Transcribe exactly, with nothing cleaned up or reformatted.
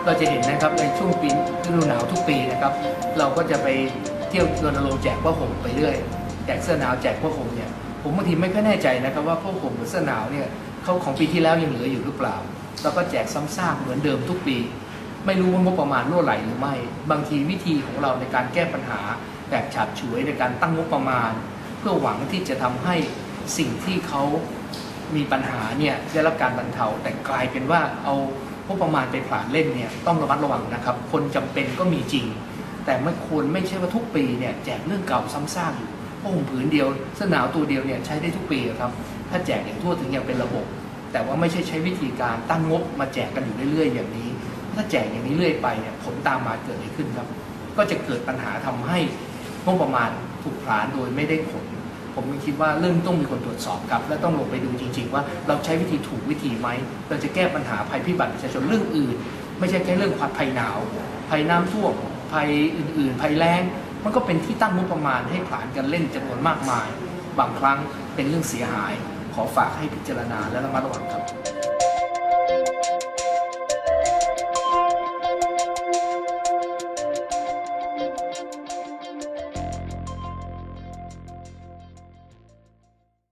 เราจะเห็นนะครับในช่วงปีฤดูหนาวทุกปีนะครับเราก็จะไปเที่ยวรณรงค์แจกผ้าห่มไปเรื่อยแจกเสื้อหนาวแจกผ้าห่มเนี่ยผมบางทีไม่ค่อยแน่ใจนะครับว่าผ้าห่มหรือเสื้อหนาวเนี่ยเขาของปีที่แล้วยังเหลืออยู่หรือเปล่าเราก็แจกซ้ำซากเหมือนเดิมทุกปีไม่รู้ว่างบประมาณรั่วไหลหรือไม่บางทีวิธีของเราในการแก้ปัญหาแบบฉาบฉวยในการตั้งงบประมาณเพื่อหวังที่จะทำให้สิ่งที่เขามีปัญหาเนี่ยได้รับการบรรเทาแต่กลายเป็นว่าเอางบประมาณไปผลาญเล่นเนี่ยต้องระมัดระวังนะครับคนจำเป็นก็มีจริงแต่ไม่ควรไม่ใช่ว่าทุกปีเนี่ยแจกเรื่องเก่าซ้ำซากอยู่ผ้าห่มผืนเดียวเสื้อหนาวตัวเดียวเนี่ยใช้ได้ทุกปีครับถ้าแจกอย่างทั่วถึงอย่างเป็นระบบแต่ว่าไม่ใช่ใช้วิธีการตั้งงบมาแจกกันอยู่เรื่อยๆอย่างนี้ถ้าแจกอย่างนี้เรื่อยไปเนี่ยผลตามมาเกิดอะไรขึ้นครับก็จะเกิดปัญหาทำให้งบประมาณถูกผลาญโดยไม่ได้ผลผมคิดว่าเรื่องต้องมีคนตรวจสอบครับและต้องลงไปดูจริงๆว่าเราใช้วิธีถูกวิธีไหมเราจะแก้ปัญหาภัยพิบัติประชาชนเรื่องอื่นไม่ใช่แค่เรื่องภัยหนาวภัยน้ำท่วมภัยอื่นๆภัยแล้งมันก็เป็นที่ตั้งงบประมาณให้ผลาญกันเล่นจำนวนมากมายบางครั้งเป็นเรื่องเสียหายขอฝากให้พิจารณาและระมัดระวังครับ